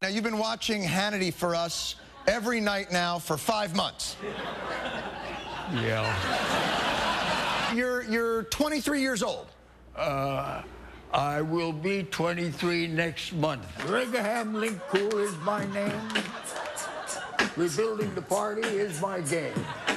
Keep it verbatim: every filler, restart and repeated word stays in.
Now, you've been watching Hannity for us every night now for five months. Yeah. You're, you're twenty-three years old. Uh, I will be twenty-three next month. Brigham Linkour is my name. Rebuilding the party is my game.